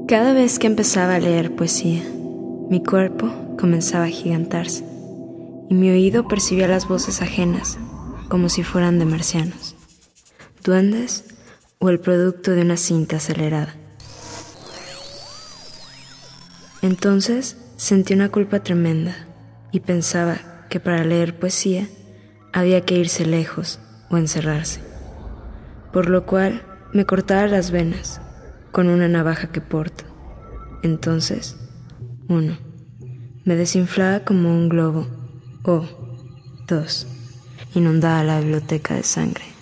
Cada vez que empezaba a leer poesía, mi cuerpo comenzaba a agigantarse y mi oído percibía las voces ajenas como si fueran de marcianos, duendes o el producto de una cinta acelerada. Entonces sentí una culpa tremenda y pensaba que para leer poesía había que irse lejos o encerrarse, por lo cual me cortaba las venas con una navaja que porto. Entonces, 1. Me desinflaba como un globo, o 2. Inundaba la biblioteca de sangre.